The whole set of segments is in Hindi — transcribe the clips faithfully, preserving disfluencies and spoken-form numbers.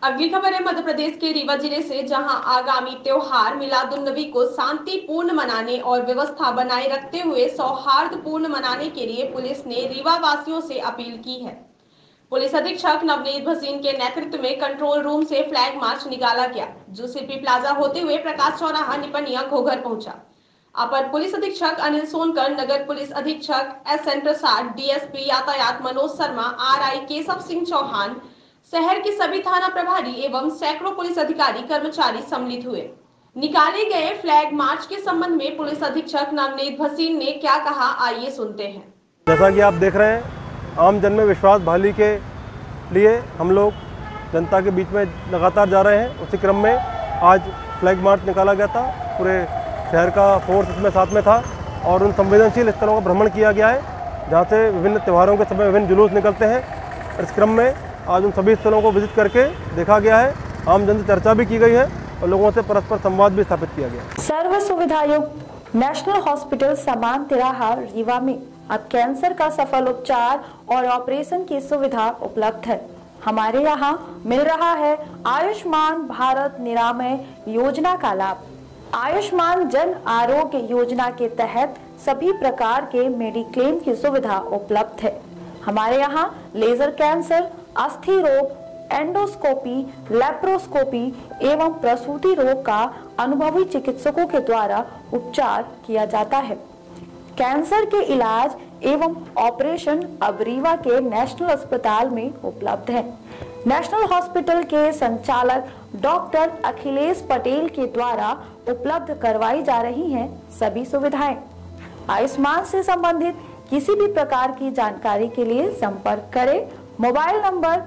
अगली खबर है मध्य प्रदेश के रीवा जिले से, जहां आगामी त्योहार मिलादुन्नबी को शांतिपूर्ण मनाने और व्यवस्था बनाए रखते हुए सौहार्दपूर्ण मनाने के लिए पुलिस ने रीवा वासियों से अपील की है। पुलिस अधीक्षक नवनीत भसीन के नेतृत्व में कंट्रोल रूम से फ्लैग मार्च निकाला गया, जो सीपी प्लाजा होते हुए प्रकाश चौराहा निपनिया घोघर पहुंचा। अपर पुलिस अधीक्षक अनिल सोनकर, नगर पुलिस अधीक्षक एस एन प्रसाद, डीएसपी यातायात मनोज शर्मा, आरआई केशव सिंह चौहान, शहर के सभी थाना प्रभारी एवं सैकड़ों पुलिस अधिकारी कर्मचारी सम्मिलित हुए। निकाले गए फ्लैग मार्च के संबंध में पुलिस अधीक्षक नवनीत भसीन ने क्या कहा, आइए सुनते हैं। जैसा कि आप देख रहे हैं, आम जन में विश्वास बहाली के लिए हम लोग जनता के बीच में लगातार जा रहे हैं। उसी क्रम में आज फ्लैग मार्च निकाला गया था। पूरे शहर का फोर्स इसमें साथ में था और उन संवेदनशील स्थलों का भ्रमण किया गया है जहाँ से विभिन्न त्योहारों के समय विभिन्न जुलूस निकलते हैं। इस क्रम में आज उन सभी स्थलों को विजिट करके देखा गया है, आम जन से चर्चा भी की गई है और लोगों से परस्पर संवाद भी स्थापित किया गया। सर्व सुविधायुक्त नेशनल हॉस्पिटल समान तिराहा रीवा में अब कैंसर का सफल उपचार और ऑपरेशन की सुविधा उपलब्ध है। हमारे यहाँ मिल रहा है आयुष्मान भारत निरामय योजना का लाभ। आयुष्मान जन आरोग्य योजना के तहत सभी प्रकार के मेडिक्लेम की सुविधा उपलब्ध है। हमारे यहाँ लेजर कैंसर, अस्थि रोग, एंडोस्कोपी, लेप्रोस्कोपी एवं प्रसूति रोग का अनुभवी चिकित्सकों के द्वारा उपचार किया जाता है। कैंसर के इलाज एवं ऑपरेशन अब रीवा के नेशनल अस्पताल में उपलब्ध है। नेशनल हॉस्पिटल के संचालक डॉक्टर अखिलेश पटेल के द्वारा उपलब्ध करवाई जा रही हैं सभी सुविधाएं। आयुष्मान से संबंधित किसी भी प्रकार की जानकारी के लिए संपर्क करें मोबाइल नंबर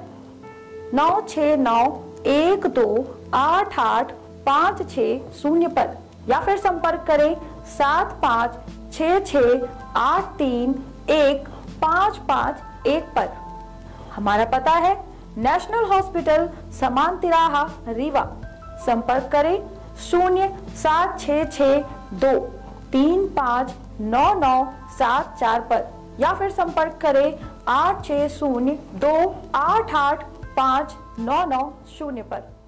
नौ छः नौ एक दो आठ आठ पाँच छः शून्य पर या फिर संपर्क करें सात पाँच छः छः आठ तीन एक पाँच पाँच एक पर। हमारा पता है नेशनल हॉस्पिटल समान तिराहा रीवा। संपर्क करें शून्य सात छः छः दो तीन पाँच नौ नौ सात चार पर या फिर संपर्क करें आठ छः शून्य दो आठ आठ पाँच नौ नौ शून्य पर।